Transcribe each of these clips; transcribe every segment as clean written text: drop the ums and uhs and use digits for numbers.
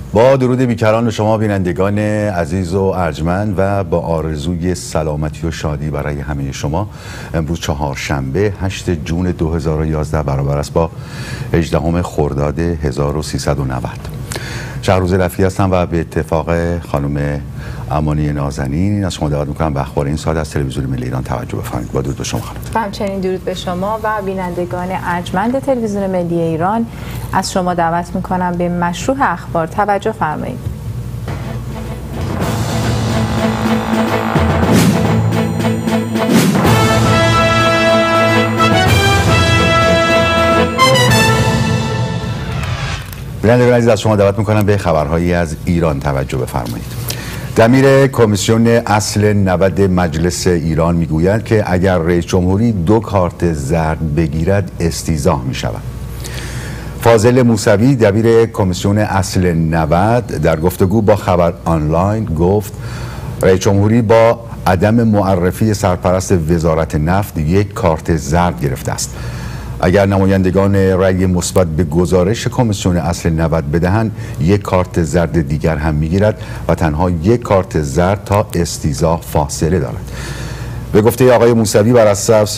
با درود بیکران شما بینندگان عزیز و ارجمند و با آرزوی سلامتی و شادی برای همه شما، امروز چهارشنبه 8 جون 2011 برابر است با 18 خرداد 1390. شهروز رفیعی هستم و به اتفاق خانم امانی نازنین از شما دعوت میکنم به اخبار این ساعت از تلویزیون ملی ایران توجه بفرمایید. با درود به شما خانم. همچنین درود به شما و بینندگان ارجمند تلویزیون ملی ایران. از شما دعوت میکنم به مشروع اخبار توجه فرمایید. بینندگان عزیز، از شما دعوت میکنم به خبرهایی از ایران توجه بفرمایید. دبیر کمیسیون اصل 90 مجلس ایران میگوید که اگر رئیس جمهوری 2 کارت زرد بگیرد استیضاح میشود. فاضل موسوی دبیر کمیسیون اصل 90 در گفتگو با خبر آنلاین گفت رئیس جمهوری با عدم معرفی سرپرست وزارت نفت 1 کارت زرد گرفته است. اگر نمایندگان رأی مثبت به گزارش کمیسیون اصل 90 بدهند 1 کارت زرد دیگر هم میگیرد و تنها 1 کارت زرد تا استیضاح فاصله دارد. به گفته آقای موسوی بر اساس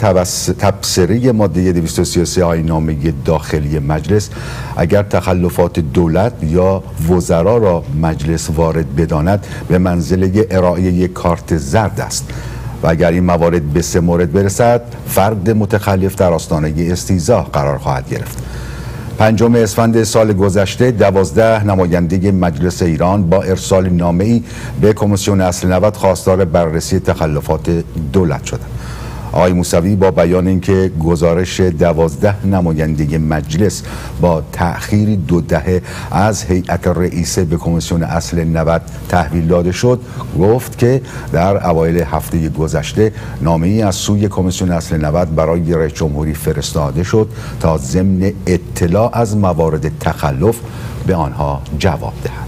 تبصره ماده 233 آیین‌نامه داخلی مجلس، اگر تخلفات دولت یا وزرا را مجلس وارد بداند به منزله ارائه 1 کارت زرد است و اگر این موارد به 3 مورد برسد فرد متخلف در آستانه استیضاح قرار خواهد گرفت. 5 اسفند سال گذشته 12 نماینده مجلس ایران با ارسال نامه‌ای به کمیسیون اصل 90 خواستار بررسی تخلفات دولت شدند. آقای موسوی با بیان اینکه گزارش 12 نماینده مجلس با تأخیری 2 دهه از هیئت رئیسه به کمیسیون اصل 90 تحویل داده شد، گفت که در اوایل هفته گذشته نامه‌ای از سوی کمیسیون اصل 90 برای رئیس جمهوری فرستاده شد تا ضمن اطلاع از موارد تخلف به آنها جواب دهد.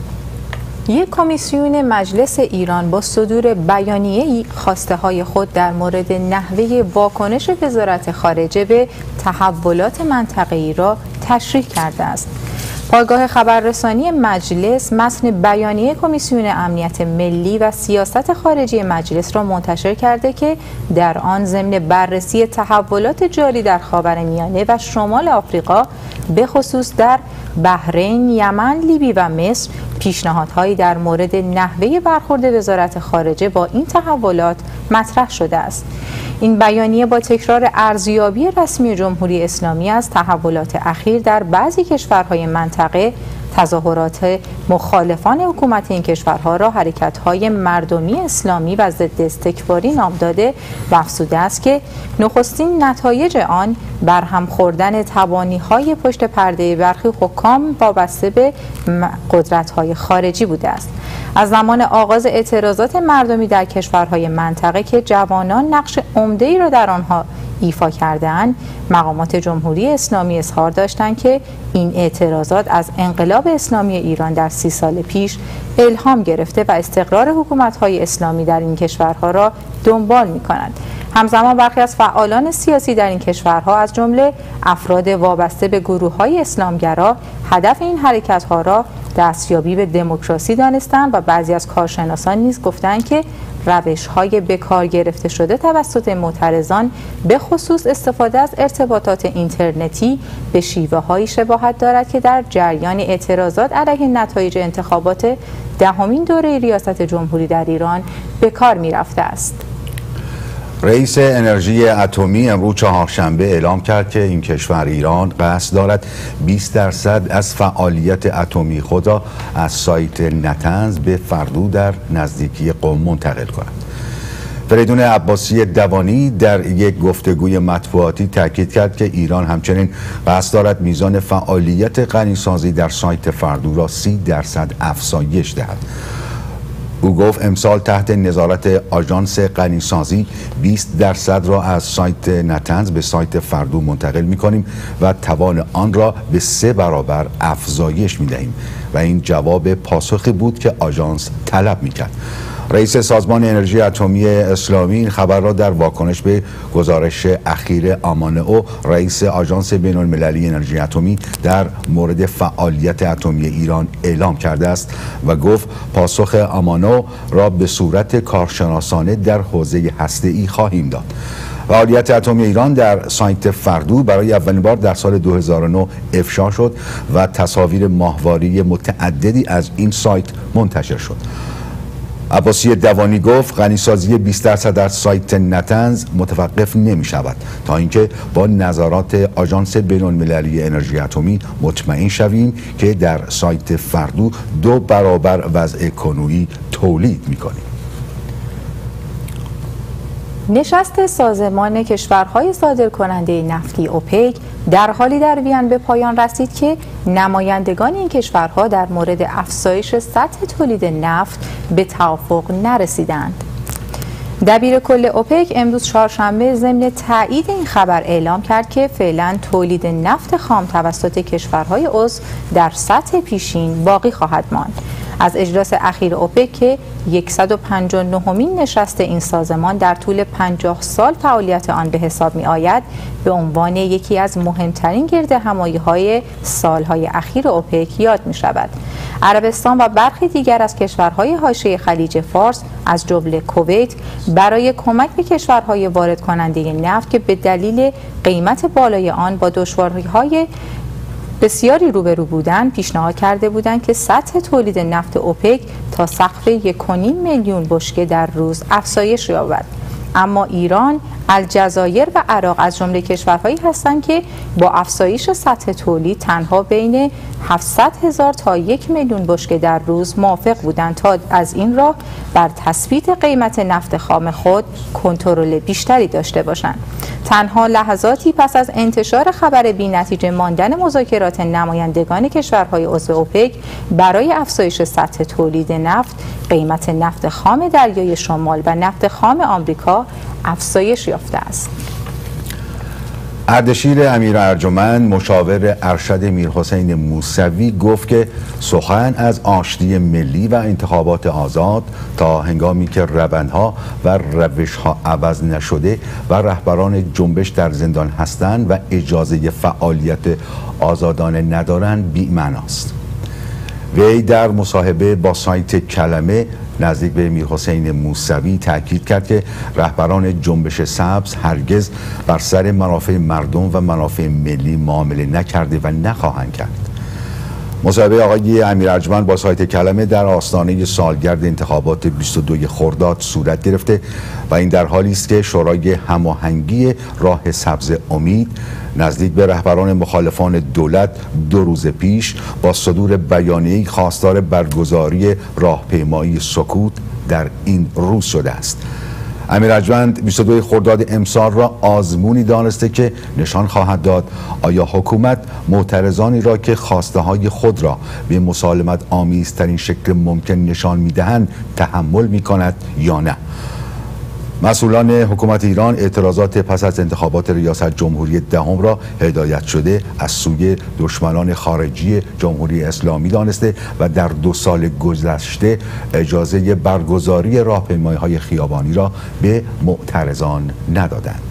یک کمیسیون مجلس ایران با صدور بیانیه‌ای خواسته‌های خود در مورد نحوه واکنش وزارت خارجه به تحولات منطقه‌ای را تشریح کرده است. پایگاه خبررسانی مجلس متن بیانیه کمیسیون امنیت ملی و سیاست خارجی مجلس را منتشر کرده که در آن ضمن بررسی تحولات جاری در خاورمیانه و شمال آفریقا به خصوص در بحرین، یمن، لیبی و مصر پیشنهادهایی در مورد نحوه برخورد وزارت خارجه با این تحولات مطرح شده است. این بیانیه با تکرار ارزیابی رسمی جمهوری اسلامی از تحولات اخیر در بعضی کشورهای منطقه، تظاهرات مخالفان حکومت این کشورها را حرکت‌های مردمی اسلامی و ضد استکباری نام داده و افزوده است که نخستین نتایج آن برهم خوردن تبانی‌های پشت پرده برخی حکام وابسته به قدرت‌های خارجی بوده است. از زمان آغاز اعتراضات مردمی در کشورهای منطقه که جوانان نقش عمده‌ای را در آنها ایفا کرده‌اند، مقامات جمهوری اسلامی اظهار داشتند که این اعتراضات از انقلاب اسلامی ایران در 30 سال پیش الهام گرفته و استقرار حکومت‌های اسلامی در این کشورها را دنبال می‌کنند. همزمان برخی از فعالان سیاسی در این کشورها از جمله افراد وابسته به گروه‌های اسلامگرا هدف این حرکت‌ها را دستیابی به دموکراسی دانستند و بعضی از کارشناسان نیز گفتند که روش‌های به کار گرفته شده توسط معترضان به خصوص استفاده از ارتباطات اینترنتی به شیوه‌هایی شباهت دارد که در جریان اعتراضات علیه نتایج انتخابات 10مین دوره ریاست جمهوری در ایران به کار می‌رفته است. رئیس انرژی اتمی امروز چهارشنبه اعلام کرد که این کشور ایران قصد دارد 20% از فعالیت اتمی خود را از سایت نطنز به فردو در نزدیکی قم منتقل کند. فریدون عباسی دوانی در یک گفتگوی مطبوعاتی تاکید کرد که ایران همچنین قصد دارد میزان فعالیت غنیسازی در سایت فردو را 30% افزایش دهد. او گفت امسال تحت نظارت آژانس غنیسازی 20% را از سایت نطنز به سایت فردو منتقل می‌کنیم و توان آن را به 3 برابر افزایش می‌دهیم و این جواب پاسخی بود که آژانس طلب می‌کرد. رئیس سازمان انرژی اتمی اسلامی این خبر را در واکنش به گزارش اخیر آمانئو رئیس آژانس بین‌المللی انرژی اتمی در مورد فعالیت اتمی ایران اعلام کرده است و گفت پاسخ آمانئو را به صورت کارشناسانه در حوزه هسته‌ای خواهیم داد. فعالیت اتمی ایران در سایت فردو برای اولین بار در سال 2009 افشا شد و تصاویر ماهواره متعددی از این سایت منتشر شد. عباسی دوانی گفت غنیسازی 20% از سایت نتنز متوقف نمی شود تا اینکه با نظارات آژانس بین‌المللی انرژی اتمی مطمئن شویم که در سایت فردو 2 برابر وضع کنونی تولید می کنیم. نشست سازمان کشورهای صادرکننده نفتی اوپک در حالی در وین به پایان رسید که نمایندگان این کشورها در مورد افزایش سطح تولید نفت به توافق نرسیدند. دبیر کل اوپک امروز چهارشنبه ضمن تایید این خبر اعلام کرد که فعلا تولید نفت خام توسط کشورهای عضو در سطح پیشین باقی خواهد ماند. از اجلاس اخیر اوپک که 159مین نشست این سازمان در طول 50 سال فعالیت آن به حساب می آید، به عنوان یکی از مهمترین گردهمایی‌های سالهای اخیر اوپک یاد می شود. عربستان و برخی دیگر از کشورهای حاشیه خلیج فارس از جمله کویت برای کمک به کشورهای وارد کننده نفت که به دلیل قیمت بالای آن با دشواری‌های بسیاری روبرو بودند پیشنهاد کرده بودند که سطح تولید نفت اوپک تا سقف 1.5 میلیون بشکه در روز افزایش یابد. اما ایران، الجزایر و عراق از جمله کشورهایی هستند که با افزایش سطح تولید تنها بین 700,000 تا 1 میلیون بشکه در روز موافق بودند تا از این راه بر تثبیت قیمت نفت خام خود کنترل بیشتری داشته باشند. تنها لحظاتی پس از انتشار خبر بی‌نتیجه ماندن مذاکرات نمایندگان کشورهای عضو اوپک برای افزایش سطح تولید نفت، قیمت نفت خام دریای شمال و نفت خام آمریکا افزایش یافته است. اردشیر امیر ارجمند مشاور ارشد میرحسین موسوی گفت که سخن از آشتی ملی و انتخابات آزاد تا هنگامی که روندها و روشها عوض نشده و رهبران جنبش در زندان هستند و اجازه فعالیت آزادانه ندارند بی‌معناست. وی در مصاحبه با سایت کلمه نزدیک به میرحسین موسوی تاکید کرد که رهبران جنبش سبز هرگز بر سر منافع مردم و منافع ملی معامله نکرده و نخواهند کرد. مصاحبه آقای امیر ارجمند با سایت کلمه در آستانه سالگرد انتخابات 22 خرداد صورت گرفته و این در حالی است که شورای هماهنگی راه سبز امید نزدیک به رهبران مخالفان دولت 2 روز پیش با صدور بیانیه‌ای خواستار برگزاری راهپیمایی سکوت در این روز شده است. امیر ارجمند 22 خرداد امسال را آزمونی دانسته که نشان خواهد داد آیا حکومت معترضانی را که خواسته های خود را به مسالمت آمیزترین شکل ممکن نشان میدهند تحمل میکند یا نه. مسئولان حکومت ایران اعتراضات پس از انتخابات ریاست جمهوری دهم را هدایت شده از سوی دشمنان خارجی جمهوری اسلامی دانسته و در 2 سال گذشته اجازه برگزاری راهپیمایی‌های خیابانی را به معترضان ندادند.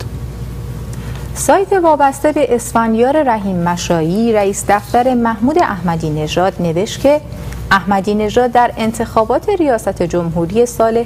سایت وابسته به اسفندیار رحیم مشایی رئیس دفتر محمود احمدی نژاد نوشت که احمدی نژاد در انتخابات ریاست جمهوری سال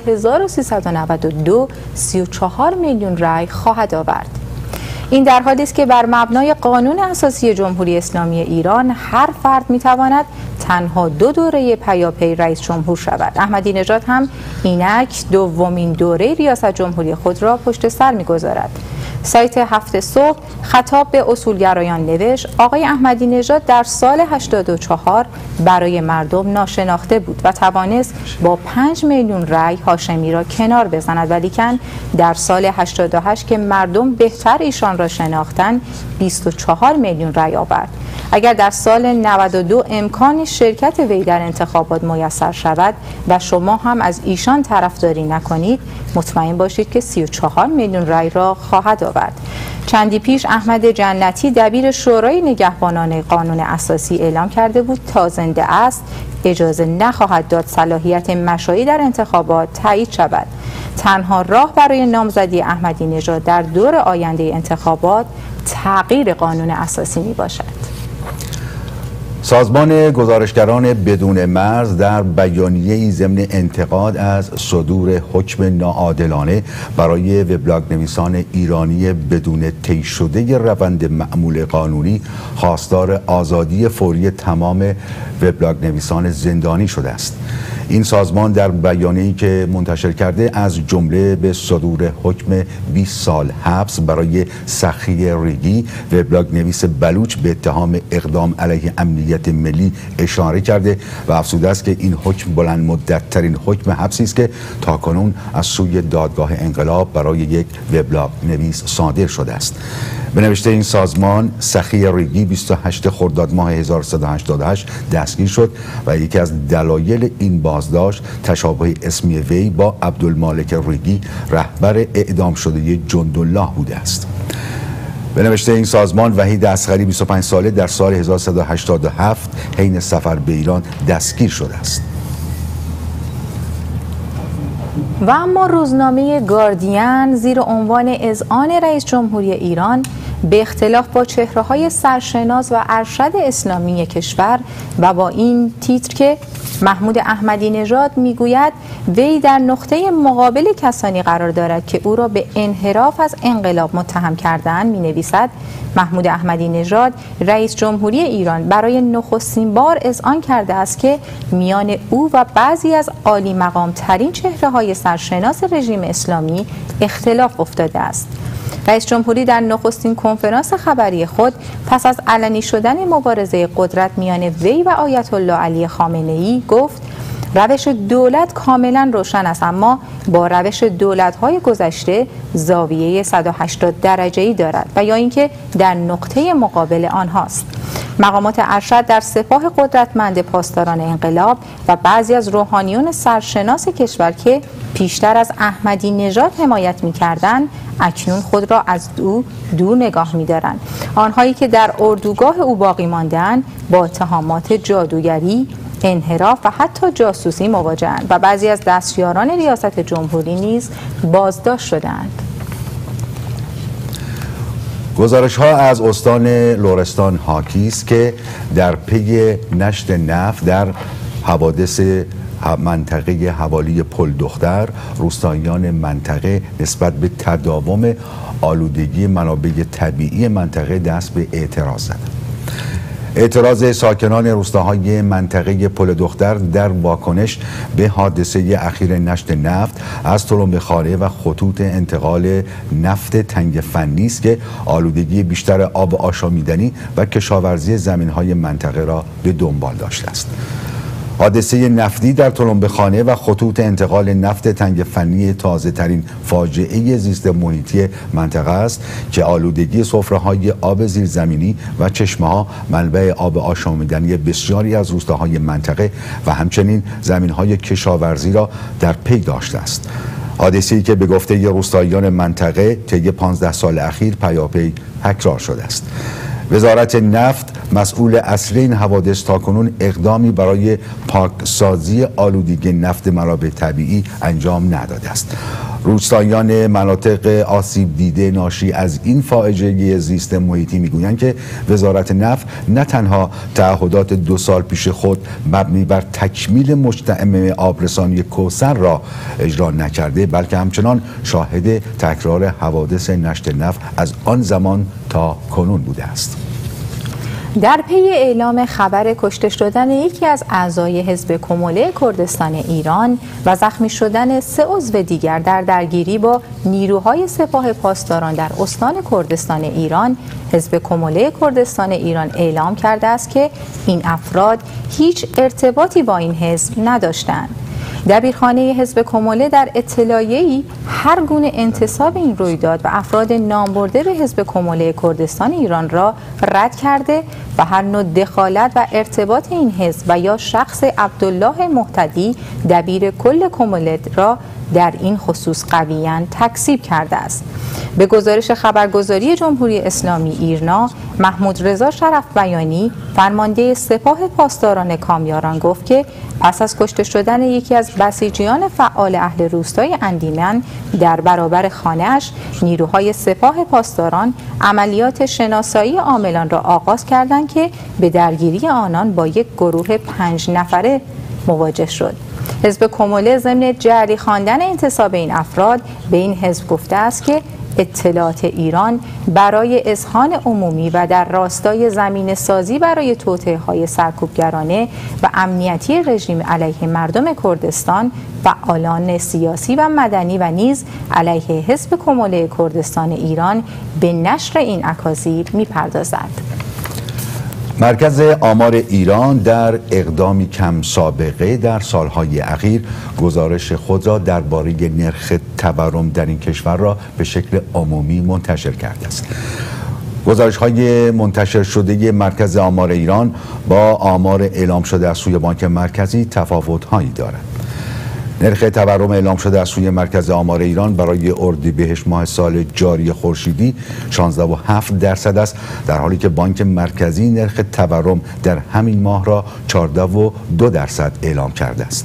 1392 34 میلیون رای خواهد آورد. این در حالی است که بر مبنای قانون اساسی جمهوری اسلامی ایران هر فرد میتواند تنها 2 دوره پیاپی رئیس جمهور شود. احمدی نژاد هم اینک دومین دوره ریاست جمهوری خود را پشت سر میگذارد. سایت 7 صبح خطاب به اصولگرایان نوشت آقای احمدی نژاد در سال 84 برای مردم ناشناخته بود و توانست با 5 میلیون رای هاشمی را کنار بزند، ولیکن در سال 88 که مردم بهتر ایشان را شناختند 24 میلیون رای آورد. اگر در سال 92 امکان شرکت وی در انتخابات میسر شود و شما هم از ایشان طرفداری نکنید، مطمئن باشید که 34 میلیون رای را خواهد آورد. چندی پیش احمد جنتی دبیر شورای نگهبانان قانون اساسی اعلام کرده بود تا زنده است اجازه نخواهد داد صلاحیت مشائی در انتخابات تایید شود. تنها راه برای نامزدی احمدی نژاد در دور آینده انتخابات تغییر قانون اساسی می باشد. سازمان گزارشگران بدون مرز در بیانیه‌ای ضمن انتقاد از صدور حکم ناعادلانه برای وبلاگ نویسان ایرانی بدون طی شده روند معمول قانونی خواستار آزادی فوری تمام وبلاگ نویسان زندانی شده است. این سازمان در بیانیه‌ای که منتشر کرده از جمله به صدور حکم 20 سال حبس برای سخی ریگی، وبلاگ نویس بلوچ به اتهام اقدام علیه امنیت ملی اشاره کرده و افزوده است که این حکم بلند مدت ترین حکم حبسی است که تاکنون از سوی دادگاه انقلاب برای یک وبلاگ نویس صادر شده است. به نوشته این سازمان، سخی ریگی 28 خرداد ماه 1388 دستگیر شد و یکی از دلایل این بازداشت تشابه اسمی وی با عبدالمالک ریگی، رهبر اعدام شده جندالله بوده است. به نوشته این سازمان، وحید اصغری 25 ساله در سال 1387 حین سفر به ایران دستگیر شده است. و اما روزنامه گاردین زیر عنوان اذعان رئیس جمهوری ایران به اختلاف با چهره‌های سرشناس و ارشد اسلامی کشور و با این تیتر که محمود احمدی نژاد میگوید وی در نقطه مقابل کسانی قرار دارد که او را به انحراف از انقلاب متهم کرده‌اند، می‌نویسد محمود احمدی نژاد رئیس جمهوری ایران برای نخستین بار اذعان کرده است که میان او و بعضی از عالی مقام ترین چهره‌های سرشناس رژیم اسلامی اختلاف افتاده است. رئیس جمهوری در نخستین کنفرانس خبری خود پس از علنی شدن مبارزه قدرت میان وی و آیت الله علی خامنه‌ای گفت روش دولت کاملا روشن است، اما با روش دولت‌های گذشته زاویه 180 درجه‌ای دارد و یا اینکه در نقطه مقابل آنهاست. مقامات ارشد در سپاه قدرتمند پاسداران انقلاب و بعضی از روحانیون سرشناس کشور که پیشتر از احمدی نژاد حمایت می‌کردند اکنون خود را از او دور نگاه می‌دارند. آنهایی که در اردوگاه او باقی مانده‌اند با اتهامات جادوگری، انحراف و حتی جاسوسی مواجه‌اند و بعضی از دستیاران ریاست جمهوری نیز بازداشت شده‌اند. گزارش‌ها از استان لرستان حاکی است که در پی نشت نفت در حوادث منطقه حوالی پل دختر، روستاییان منطقه نسبت به تداوم آلودگی منابع طبیعی منطقه دست به اعتراض زدند. اعتراض ساکنان روستاهای منطقه پل دختر در واکنش به حادثه اخیر نشت نفت از تلمبه‌خانه و خطوط انتقال نفت تنگ فنی است که آلودگی بیشتر آب آشامیدنی و کشاورزی زمین‌های منطقه را به دنبال داشته است. حادثه نفتی در تلمبه‌خانه و خطوط انتقال نفت تنگ فنی تازه ترین فاجعه زیست محیطی منطقه است که آلودگی سفره‌های آب زیرزمینی و چشمه‌ها منبع آب آشامیدنی بسیاری از روستاهای منطقه و همچنین زمین‌های کشاورزی را در پی داشته است. حادثه‌ای که به گفته روستاییان منطقه طی 15 سال اخیر پیاپی تکرار شده است. وزارت نفت مسئول اصلی این حوادث تاکنون اقدامی برای پاکسازی آلودگی نفت منابع طبیعی انجام نداده است. روستاییان مناطق آسیب دیده ناشی از این فاجعه زیست محیطی میگویند که وزارت نفت نه تنها تعهدات 2 سال پیش خود مبنی بر تکمیل مجتمع آبرسانی کوثر را اجرا نکرده، بلکه همچنان شاهد تکرار حوادث نشت نفت از آن زمان تا کنون بوده است. در پی اعلام خبر کشته شدن یکی از اعضای حزب کموله کردستان ایران و زخمی شدن 3 عضو دیگر در درگیری با نیروهای سپاه پاسداران در استان کردستان ایران، حزب کموله کردستان ایران اعلام کرده است که این افراد هیچ ارتباطی با این حزب نداشتند. دبیرخانه حزب کموله در اطلاعیه‌ای هر گونه انتساب این رویداد و افراد نامبرده به حزب کموله کردستان ایران را رد کرده و هر نوع دخالت و ارتباط این حزب و یا شخص عبدالله مهتدی دبیر کل کموله را در این خصوص قویاً تکذیب کرده است. به گزارش خبرگزاری جمهوری اسلامی ایرنا، محمود رضا شرف بیانی فرمانده سپاه پاسداران کامیاران گفت که پس از کشته شدن یکی از بسیجیان فعال اهل روستای اندیمن در برابر خانه‌اش، نیروهای سپاه پاسداران عملیات شناسایی عاملان را آغاز کردند که به درگیری آنان با یک گروه 5 نفره مواجه شد. حزب کموله ضمن جعلی خواندن انتصاب این افراد به این حزب گفته است که اطلاعات ایران برای اذهان عمومی و در راستای زمین سازی برای توطئه‌های سرکوبگرانه و امنیتی رژیم علیه مردم کردستان، فعالان سیاسی و مدنی و نیز علیه حزب کموله کردستان ایران به نشر این اکاذیب می‌پردازد. مرکز آمار ایران در اقدامی کم سابقه در سالهای اخیر گزارش خود را درباره نرخ تورم در این کشور را به شکل عمومی منتشر کرده است. گزارش‌های منتشر شده مرکز آمار ایران با آمار اعلام شده از سوی بانک مرکزی تفاوت‌هایی دارد. نرخ تورم اعلام شده از سوی مرکز آمار ایران برای اردیبهشت ماه سال جاری خورشیدی 16.7% است، در حالی که بانک مرکزی نرخ تورم در همین ماه را 14.2% اعلام کرده است.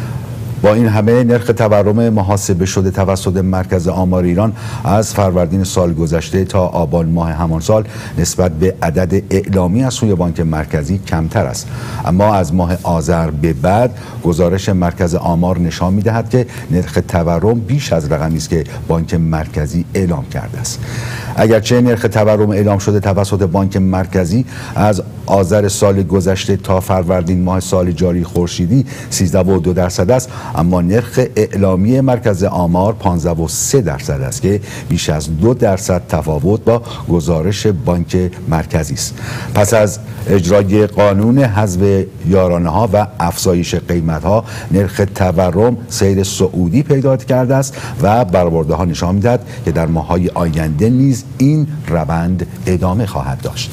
با این همه نرخ تورم محاسبه شده توسط مرکز آمار ایران از فروردین سال گذشته تا آبان ماه همان سال نسبت به عدد اعلامی از سوی بانک مرکزی کمتر است، اما از ماه آذر به بعد گزارش مرکز آمار نشان می‌دهد که نرخ تورم بیش از رقمی است که بانک مرکزی اعلام کرده است. اگرچه نرخ تورم اعلام شده توسط بانک مرکزی از آذر سال گذشته تا فروردین ماه سال جاری خورشیدی 13.2% است، اما نرخ اعلامی مرکز آمار 15.3% است که بیش از 2% تفاوت با گزارش بانک مرکزی است. پس از اجرای قانون حذف یارانه‌ها و افزایش قیمت‌ها، نرخ تورم سیر صعودی پیدا کرده است و برآورده‌ها نشان می‌دهد که در ماه‌های آینده نیز این روند ادامه خواهد داشت.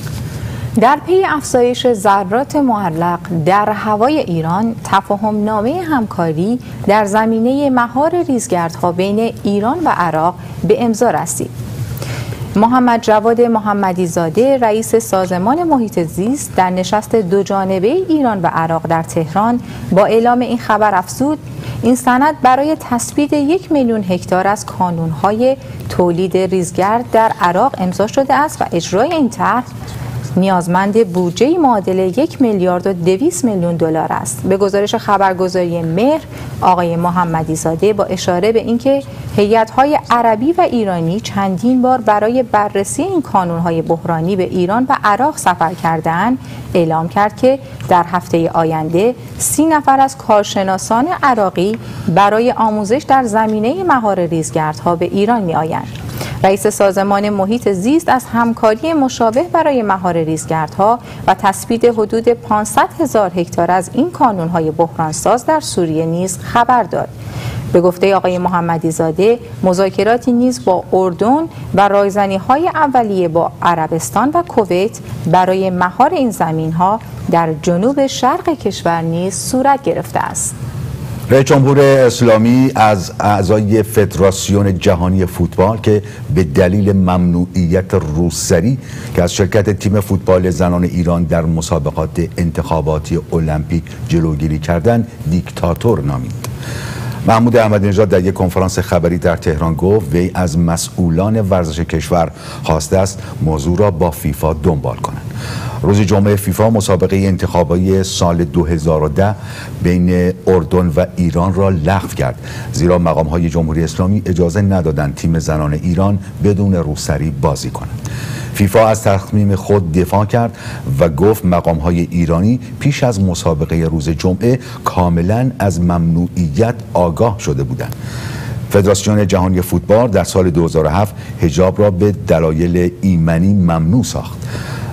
در پی افزایش ذرات معلق در هوای ایران، تفاهم نامه همکاری در زمینه مهار ریزگردها بین ایران و عراق به امضا رسید. محمد جواد محمدی زاده رئیس سازمان محیط زیست در نشست دوجانبه ایران و عراق در تهران با اعلام این خبر افزود این سند برای تثبیت 1 میلیون هکتار از کانون‌های تولید ریزگرد در عراق امضا شده است و اجرای این طرح نیازمند بودجه معادل 1 میلیارد و 200 میلیون دلار است. به گزارش خبرگزاری مهر، آقای محمدی زاده با اشاره به اینکه هیئت‌های عربی و ایرانی چندین بار برای بررسی این کانون‌های بحرانی به ایران و عراق سفر کردند، اعلام کرد که در هفته آینده 30 نفر از کارشناسان عراقی برای آموزش در زمینه مهار ریزگردها به ایران می‌آیند. رئیس سازمان محیط زیست از همکاری مشابه برای مهار ریزگردها و تثبیت حدود 500,000 هکتار از این کانون‌های بحرانساز در سوریه نیز خبر داد. به گفته آقای محمدی زاده، مذاکراتی نیز با اردن و رایزنی‌های اولیه با عربستان و کویت برای مهار این زمین‌ها در جنوب شرق کشور نیز صورت گرفته است. رئیس جمهور اسلامی از اعضای فدراسیون جهانی فوتبال که به دلیل ممنوعیت روسری که از شرکت تیم فوتبال زنان ایران در مسابقات انتخاباتی المپیک جلوگیری کردند دیکتاتور نامید. محمود احمدی نژاد در یک کنفرانس خبری در تهران گفت وی از مسئولان ورزش کشور خواسته است موضوع را با فیفا دنبال کنند. روز جمعه فیفا مسابقه انتخابی سال 2010 بین اردن و ایران را لغو کرد، زیرا مقام‌های جمهوری اسلامی اجازه ندادند تیم زنان ایران بدون روسری بازی کنند. فیفا از تصمیم خود دفاع کرد و گفت مقام‌های ایرانی پیش از مسابقه روز جمعه کاملاً از ممنوعیت آگاه شده بودند. فدراسیون جهانی فوتبال در سال 2007 حجاب را به دلایل ایمنی ممنوع ساخت.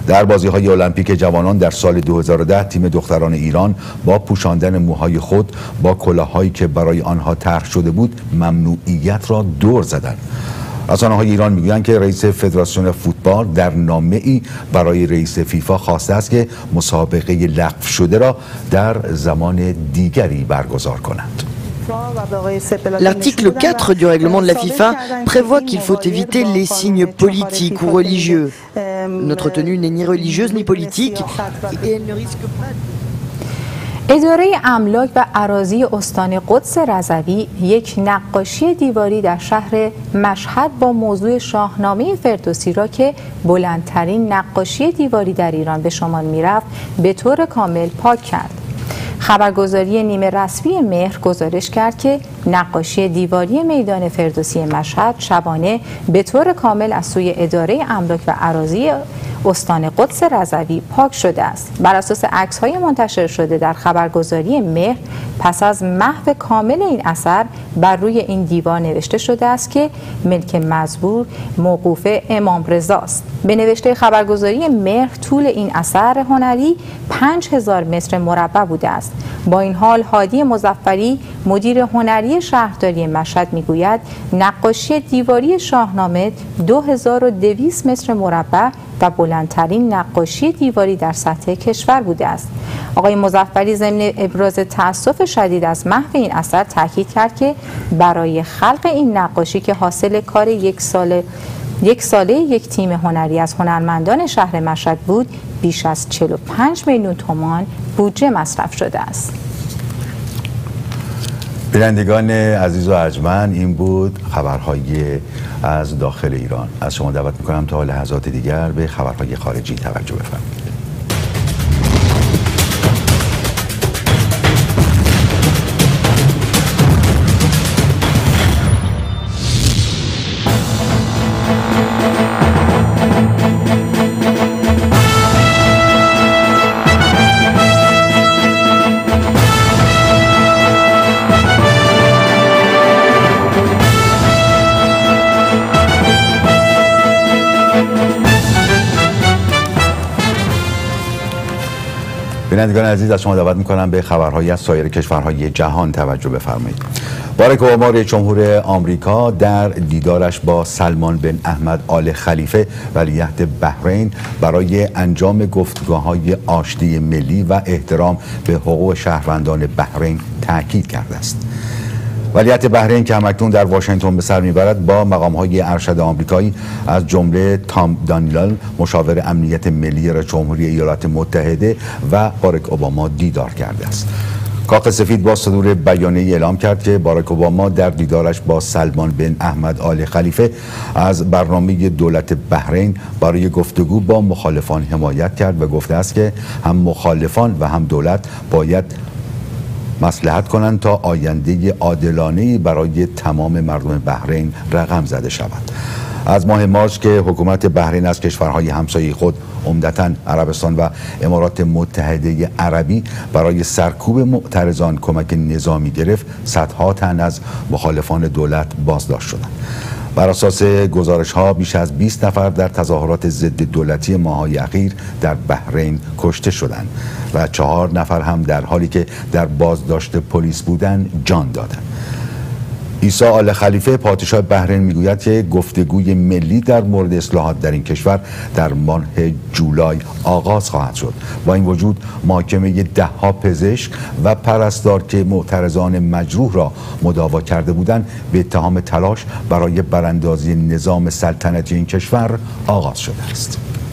در بازی‌های المپیک جوانان در سال 2010 تیم دختران ایران با پوشاندن موهای خود با کلاه‌هایی که برای آنها طرح شده بود ممنوعیت را دور زدند. رسانه‌های ایران میگویند که رئیس فدراسیون فوتبال در نامه‌ای برای رئیس فیفا خواسته است که مسابقه لغو شده را در زمان دیگری برگزار کنند. L'article 4 du règlement de la FIFA prévoit qu'il faut éviter les signes politiques ou religieux. Notre tenue n'est ni religieuse ni politique et elle ne risque pas. اداره املاک و اراضی استان قدس رضوی یک نقاشی دیواری در شهر مشهد با موضوع شاهنامه فردوسی را که بلندترین نقاشی دیواری در ایران به شمار می‌رفت به طور کامل پاک کرد. خبرگزاری نیمه رسمی مهر گزارش کرد که نقاشی دیواری میدان فردوسی مشهد شبانه به طور کامل از سوی اداره املاک و اراضی استان قدس رضوی پاک شده است. بر اساس عکس‌های منتشر شده در خبرگزاری مهر، پس از محو کامل این اثر بر روی این دیوار نوشته شده است که ملک مزبور موقوف امام رضا است. به نوشته خبرگزاری مهر طول این اثر هنری 5000 متر مربع بوده است. با این حال هادی مظفری مدیر هنری شهرداری مشهد میگوید نقاشی دیواری شاهنامه 2200 متر مربع و بلندترین نقاشی دیواری در سطح کشور بوده است. آقای مظفری ضمن ابراز تأسف شدید از محو این اثر تاکید کرد که برای خلق این نقاشی که حاصل کار یک ساله یک تیم هنری از هنرمندان شهر مشهد بود، بیش از 45 میلیون تومان بودجه مصرف شده است. بینندگان عزیز و ارجمند، این بود خبرهای از داخل ایران. از شما دعوت میکنم تا لحظات دیگر به خبرهای خارجی توجه بفرمایید. بینندگان عزیز، از شما دعوت میکنم به خبرهای از سایر کشورهای جهان توجه بفرمایید. باراک اوباما رئیس جمهور آمریکا در دیدارش با سلمان بن احمد آل خلیفه ولیعهد بحرین برای انجام گفتگوهای آشتی ملی و احترام به حقوق شهروندان بحرین تاکید کرده است. ولیعهد بحرین که همکنون در واشنگتن به سر میبرد با مقام‌های ارشد آمریکایی از جمله تام دانیلل مشاور امنیت ملی رئیس جمهوری ایالات متحده و باراک اوباما دیدار کرده است. کاخ سفید با صدور بیانیه‌ای اعلام کرد که باراک اوباما در دیدارش با سلمان بن احمد آل خلیفه از برنامه دولت بحرین برای گفتگو با مخالفان حمایت کرد و گفته است که هم مخالفان و هم دولت باید مصلحت کنند تا آینده عادلانه‌ای برای تمام مردم بحرین رقم زده شود. از ماه مارس که حکومت بحرین از کشورهای همسایه خود عمدتاً عربستان و امارات متحده عربی برای سرکوب معترضان کمک نظامی گرفت، صدها تن از مخالفان دولت بازداشت شدند. بر اساس گزارش‌ها بیش از 20 نفر در تظاهرات ضد دولتی ماه‌های اخیر در بحرین کشته شدند و 4 نفر هم در حالی که در بازداشت پلیس بودند جان دادند. عیسی آل خلیفه پادشاه بحرین میگوید که گفتگوی ملی در مورد اصلاحات در این کشور در ماه جولای آغاز خواهد شد. با این وجود محاکمه 10 پزشک و پرستار که معترضان مجروح را مداوا کرده بودند به اتهام تلاش برای براندازی نظام سلطنتی این کشور آغاز شده است.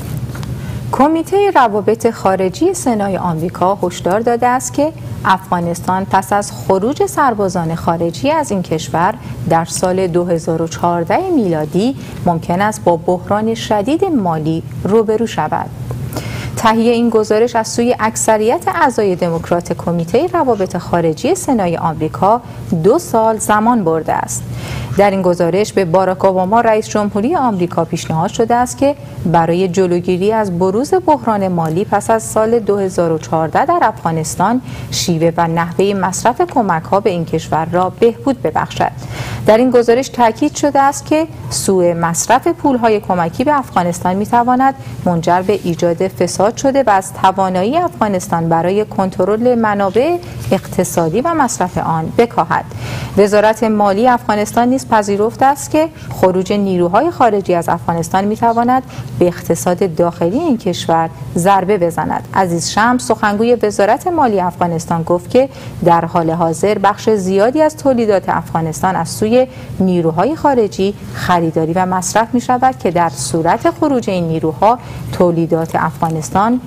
کمیته روابط خارجی سنای آمریکا هشدار داده است که افغانستان پس از خروج سربازان خارجی از این کشور در سال 2014 میلادی ممکن است با بحران شدید مالی روبرو شود. تهیه این گزارش از سوی اکثریت اعضای دموکرات کمیته روابط خارجی سنای آمریکا 2 سال زمان برده است. در این گزارش به باراک اوباما رئیس جمهوری آمریکا پیشنهاد شده است که برای جلوگیری از بروز بحران مالی پس از سال 2014 در افغانستان شیوه و نحوه مصرف کمک‌ها به این کشور را بهبود ببخشد. در این گزارش تاکید شده است که سوء مصرف پول‌های کمکی به افغانستان می‌تواند منجر به ایجاد فساد شده و از توانایی افغانستان برای کنترل منابع اقتصادی و مصرف آن بکاهد. وزارت مالی افغانستان نیز پذیرفته است که خروج نیروهای خارجی از افغانستان می‌تواند به اقتصاد داخلی این کشور ضربه بزند. عزیز شمس سخنگوی وزارت مالی افغانستان گفت که در حال حاضر بخش زیادی از تولیدات افغانستان از سوی نیروهای خارجی خریداری و مصرف می شود که در صورت خروج این نیروها تولیدات افغانستان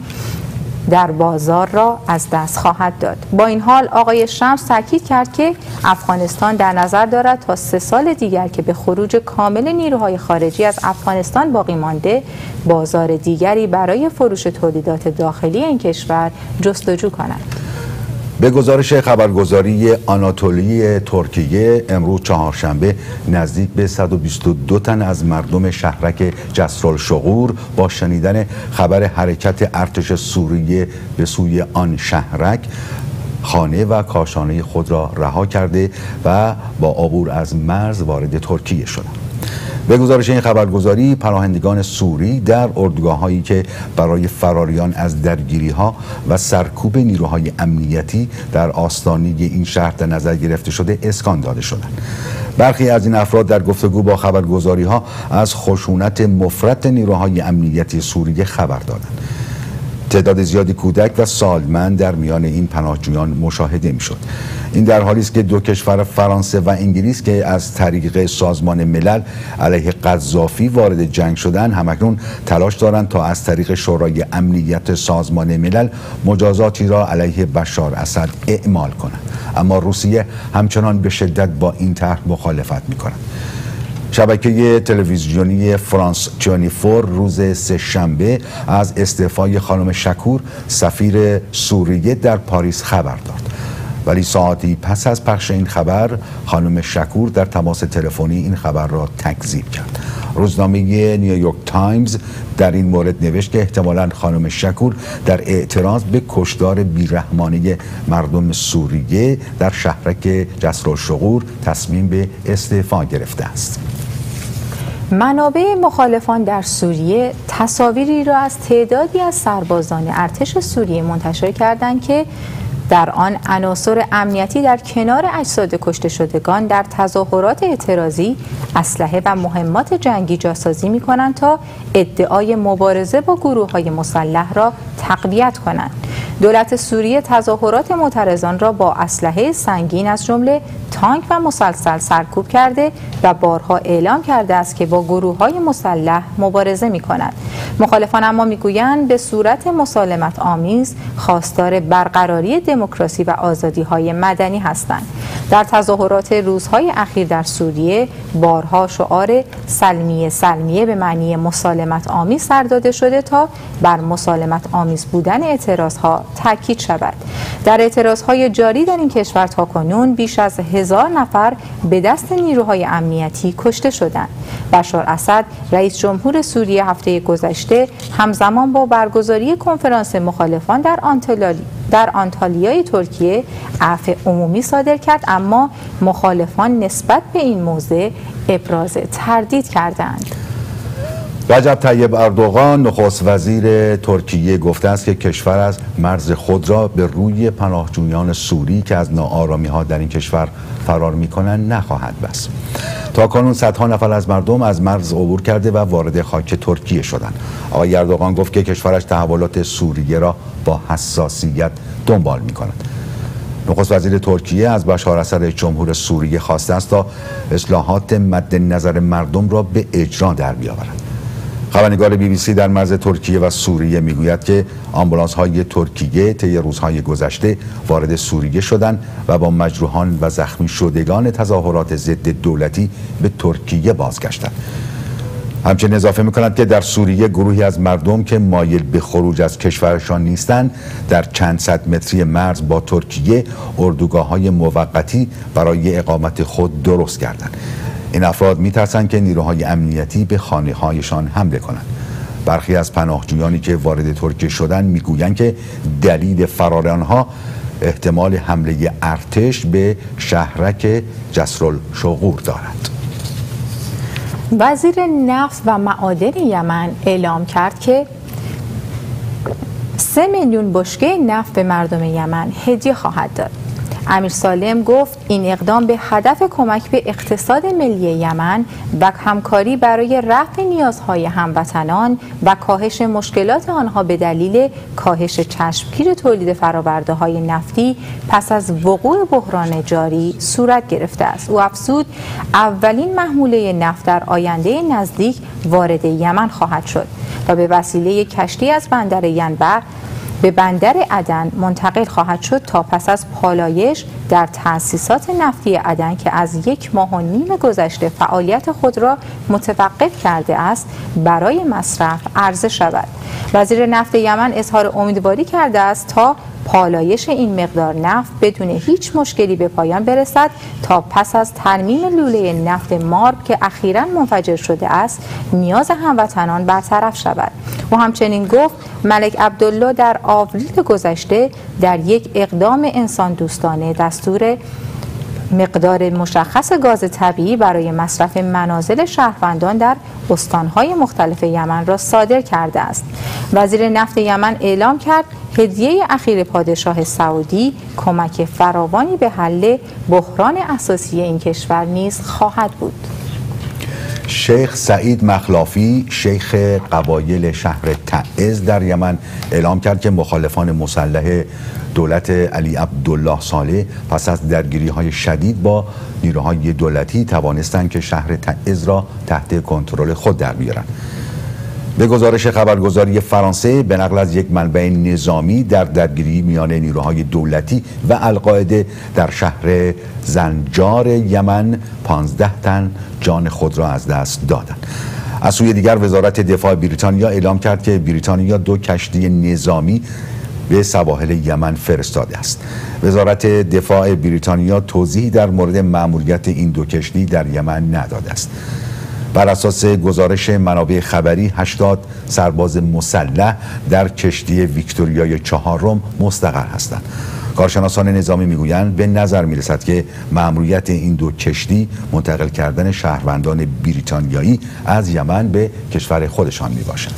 در بازار را از دست خواهد داد. با این حال آقای شمس تاکید کرد که افغانستان در نظر دارد تا 3 سال دیگر که به خروج کامل نیروهای خارجی از افغانستان باقی مانده بازار دیگری برای فروش تولیدات داخلی این کشور جستجو کند. به گزارش خبرگزاری آناتولی ترکیه امروز چهارشنبه نزدیک به 122 تن از مردم شهرک جسرالشغور با شنیدن خبر حرکت ارتش سوریه به سوی آن شهرک خانه و کاشانه خود را رها کرده و با عبور از مرز وارد ترکیه شدند. به گزارش این خبرگزاری پناهندگان سوری در اردوگاه‌هایی که برای فراریان از درگیری‌ها و سرکوب نیروهای امنیتی در آستانه این شهر در نظر گرفته شده اسکان داده شدند. برخی از این افراد در گفتگو با خبرگزاری‌ها از خشونت مفرط نیروهای امنیتی سوریه خبر دادند. تعداد زیادی کودک و سالمند در میان این پناهجویان مشاهده می‌شد. این در حالی است که دو کشور فرانسه و انگلیس که از طریق سازمان ملل علیه قذافی وارد جنگ شدند همکنون تلاش دارند تا از طریق شورای امنیت سازمان ملل مجازاتی را علیه بشار اسد اعمال کنند. اما روسیه همچنان به شدت با این طرح مخالفت می‌کند. شبکه تلویزیونی فرانس 24 روز سه‌شنبه از استعفای خانم شکور سفیر سوریه در پاریس خبر داد. ولی ساعتی پس از پخش این خبر خانم شکور در تماس تلفنی این خبر را تکذیب کرد. روزنامه نیویورک تایمز در این مورد نوشت که احتمالاً خانم شکور در اعتراض به کشتار بیرحمانه مردم سوریه در شهرک جسرالشغور تصمیم به استعفا گرفته است. منابع مخالفان در سوریه تصاویری را از تعدادی از سربازان ارتش سوریه منتشر کردند که در آن عناصر امنیتی در کنار اجساد کشته شدگان در تظاهرات اعتراضی اسلحه و مهمات جنگی جاسازی می‌کنند تا ادعای مبارزه با گروه‌های مسلح را تقویت کنند. دولت سوریه تظاهرات معترضان را با اسلحه سنگین از جمله تانک و مسلسل سرکوب کرده و بارها اعلام کرده است که با گروه‌های مسلح مبارزه می‌کند. مخالفان اما می‌گویند به صورت مسالمت آمیز خواستار برقراری دموکراسی و آزادی‌های مدنی هستند. در تظاهرات روزهای اخیر در سوریه بارها شعار سلمیه به معنی مسالمت آمیز سر داده شده تا بر مسالمت آمیز بودن اعتراضها تاکید شود. در اعتراضهای جاری در این کشور تاکنون بیش از 1000 نفر به دست نیروهای امنیتی کشته شدند. بشار اسد رئیس جمهور سوریه هفته گذشته همزمان با برگزاری کنفرانس مخالفان در آنتالیای ترکیه عفو عمومی صادر کرد، اما مخالفان نسبت به این موضوع ابراز تردید کردند. رجب طیب اردوغان نخست وزیر ترکیه گفته است که کشور از مرز خود را به روی پناهجویان سوری که از ناآرامی‌ها در این کشور فرار می‌کنند نخواهد بست. تاکنون صدها نفر از مردم از مرز عبور کرده و وارد خاک ترکیه شدند. آقای اردوغان گفت که کشورش تحولات سوریه را با حساسیت دنبال می‌کند. نخست وزیر ترکیه از بشار اسد جمهور سوریه خواسته است تا اصلاحات مد نظر مردم را به اجرا در بیاورد. خبرنگار BBC در مرز ترکیه و سوریه میگوید که آمبولانس‌های ترکیه طی روزهای گذشته وارد سوریه شدند و با مجروحان و زخمی شدگان تظاهرات ضد دولتی به ترکیه بازگشتند. همچنین اضافه می‌کند که در سوریه گروهی از مردم که مایل به خروج از کشورشان نیستند در چند صد متری مرز با ترکیه اردوگاه‌های موقتی برای اقامت خود درست کردند. این افراد می‌ترسند که نیروهای امنیتی به خانه‌هایشان حمله کنند. برخی از پناهجویانی که وارد ترکیه شدند میگویند که دلیل فرار آنها احتمال حمله ارتش به شهرک جسرالشغور دارد. وزیر نفت و معادن یمن اعلام کرد که 3 میلیون بشکه نفت به مردم یمن هدیه خواهد داد. امیر سالم گفت این اقدام به هدف کمک به اقتصاد ملی یمن و همکاری برای رفع نیازهای هموطنان و کاهش مشکلات آنها به دلیل کاهش چشمگیر تولید فرآورده‌های نفتی پس از وقوع بحران جاری صورت گرفته است. او افزود اولین محموله نفت در آینده نزدیک وارد یمن خواهد شد و به وسیله کشتی از بندر ینبع به بندر عدن منتقل خواهد شد تا پس از پالایش در تأسیسات نفتی عدن که از 1.5 ماه گذشته فعالیت خود را متوقف کرده است برای مصرف عرضه شود. وزیر نفت یمن اظهار امیدواری کرده است تا پالایش این مقدار نفت بدون هیچ مشکلی به پایان برسد تا پس از ترمیم لوله نفت مارب که اخیراً منفجر شده است نیاز هموطنان برطرف شود. و همچنین گفت ملک عبدالله در آوریل گذشته در یک اقدام انسان دوستانه دستور مقدار مشخص گاز طبیعی برای مصرف منازل شهروندان در استانهای مختلف یمن را صادر کرده است. وزیر نفت یمن اعلام کرد هدیه اخیر پادشاه سعودی کمک فراوانی به حل بحران اساسی این کشور نیز خواهد بود. شیخ سعید مخلافی شیخ قبایل شهر تعز در یمن اعلام کرد که مخالفان مسلح دولت علی عبدالله صالح پس از درگیری‌های شدید با نیروهای دولتی توانستند که شهر تعز را تحت کنترل خود در بیارند. به گزارش خبرگزاری فرانسه به نقل از یک منبع نظامی در درگیری میان نیروهای دولتی و القاعده در شهر زنجار یمن 15 تن جان خود را از دست دادند. از سوی دیگر وزارت دفاع بریتانیا اعلام کرد که بریتانیا 2 کشتی نظامی به سواحل یمن فرستاده است. وزارت دفاع بریتانیا توضیحی در مورد مأموریت این 2 کشتی در یمن نداده است. بر اساس گزارش منابع خبری 80 سرباز مسلح در کشتی ویکتوریای 4 مستقر هستند. کارشناسان نظامی میگویند به نظر میرسد که مأموریت این 2 کشتی منتقل کردن شهروندان بریتانیایی از یمن به کشور خودشان میباشد.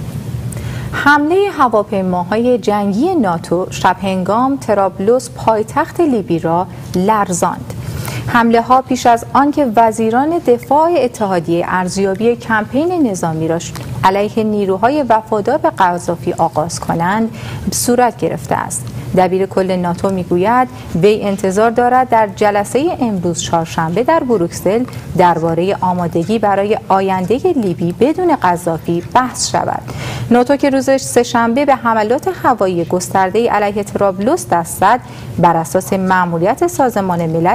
حمله هواپیماهای جنگی ناتو شب هنگام طرابلس پایتخت لیبی را لرزاند. حمله ها پیش از آنکه وزیران دفاع اتحادیه ارزیابی کمپین نظامی را علیه نیروهای وفادار به قذافی آغاز کنند صورت گرفته است. دبیر کل ناتو میگوید وی انتظار دارد در جلسه امروز چهارشنبه در بروکسل درباره آمادگی برای آینده لیبی بدون قذافی بحث شود. ناتو که روز سه‌شنبه به حملات هوایی گسترده علیه طرابلس دست زد بر اساس مأموریت سازمان ملل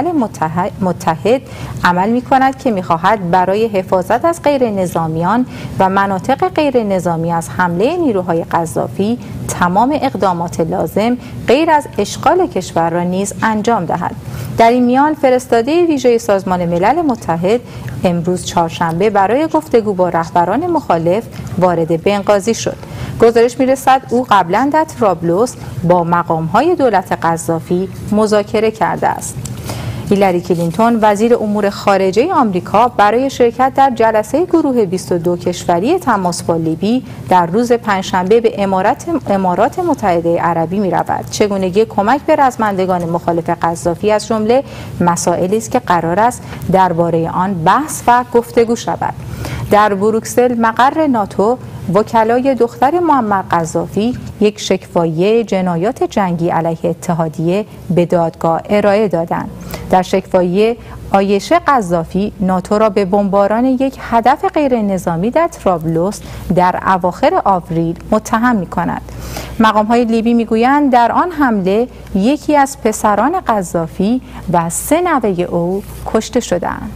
متحد عمل می کند که می خواهد برای حفاظت از غیر نظامیان و مناطق غیر نظامی از حمله نیروهای قذافی تمام اقدامات لازم غیر از اشغال کشور را نیز انجام دهد. در این میان فرستاده ویژه سازمان ملل متحد امروز چهارشنبه برای گفتگو با رهبران مخالف وارد بنغازی شد. گزارش می‌رسد او قبلا در طرابلس با مقام‌های دولت قذافی مذاکره کرده است. هیلاری کلینتون وزیر امور خارجه آمریکا برای شرکت در جلسه گروه 22 کشوری تماس با لیبی در روز پنجشنبه به امارات متحده عربی می‌رود. چگونگی کمک به رزمندگان مخالف قذافی از جمله مسائلی است که قرار است درباره آن بحث و گفتگو شود. در بروکسل مقر ناتو وکلای دختر معمر قذافی یک شکوایه جنایات جنگی علیه اتحادیه به دادگاه ارائه دادند. در شکوایه عایشه قذافی ناتو را به بمباران یک هدف غیر نظامی در طرابلس در اواخر آوریل متهم می‌کند. مقام‌های لیبی می‌گویند در آن حمله یکی از پسران قذافی و 3 نوه او کشته شدند.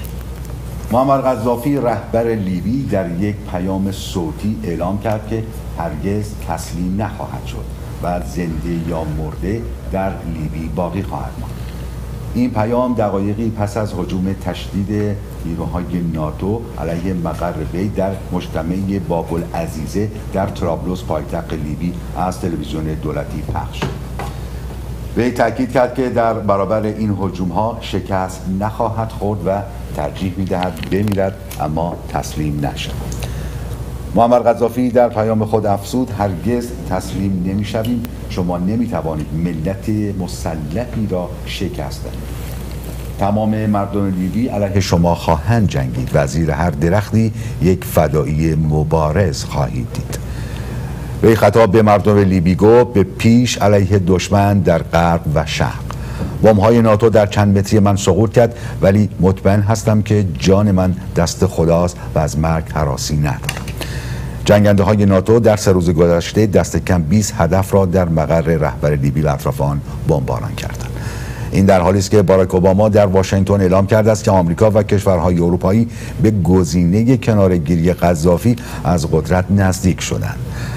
معمر قذافی رهبر لیبی در یک پیام صوتی اعلام کرد که هرگز تسلیم نخواهد شد و زنده یا مرده در لیبی باقی خواهد ماند. این پیام دقایقی پس از هجوم تشدید نیروهای ناتو علیه مقر وی در مجتمع باب‌العزیزه در طرابلس پایتخت لیبی از تلویزیون دولتی پخش شد. وی تاکید کرد که در برابر این هجوم‌ها شکست نخواهد خورد و ترجیح می‌دهد بمیرد اما تسلیم نشود. معمر قذافی در پیام خود افزود: هرگز تسلیم نمی‌شویم. شما نمی‌توانید ملت مسلحی را شکست دهید. تمام مردم لیبی علیه شما خواهند جنگید و زیر هر درختی یک فدایی مبارز خواهید دید. وی خطاب به مردم لیبی گفت: به پیش علیه دشمن در غرب و شرق. بمب‌های ناتو در چند متری من سقوط کرد، ولی مطمئن هستم که جان من دست خداست و از مرگ هراسی ندارم. جنگنده های ناتو در 3 روز گذشته دست کم 20 هدف را در مقر رهبر لیبی و اطراف آن بمباران کردند. این در حالی است که باراک اوباما در واشنگتن اعلام کرده است که آمریکا و کشورهای اروپایی به گزینه کناره‌گیری قذافی از قدرت نزدیک شدند.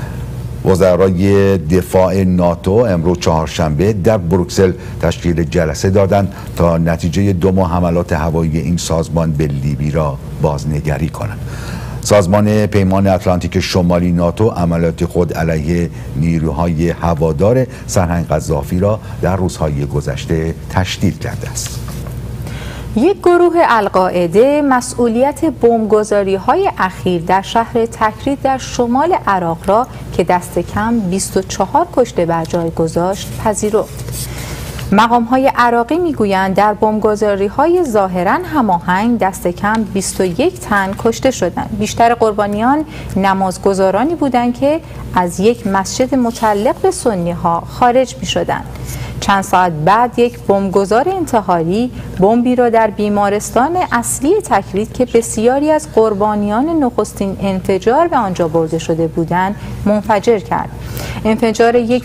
وزرای دفاع ناتو امروز چهارشنبه در بروکسل تشکیل جلسه دادند تا نتیجه 2 ماه حملات هوایی این سازمان به لیبی را بازنگری کنند. سازمان پیمان اتلانتیک شمالی ناتو عملیات خود علیه نیروهای هوادار سرهنگ قذافی را در روزهای گذشته تشدید کرده است. یک گروه القاعده مسئولیت بمبگذاری‌های اخیر در شهر تکریت در شمال عراق را که دست کم 24 کشته بر جای گذاشت پذیرفت. مقام‌های عراقی می‌گویند در بمبگذاری‌های ظاهراً هماهنگ دست کم 21 تن کشته شدند. بیشتر قربانیان نمازگزارانی بودند که از یک مسجد متعلق به سنی‌ها خارج می‌شدند. چند ساعت بعد یک بمبگذار انتحاری بمبی را در بیمارستان اصلی تکریت که بسیاری از قربانیان نخستین انفجار به آنجا برده شده بودند منفجر کرد. انفجار یک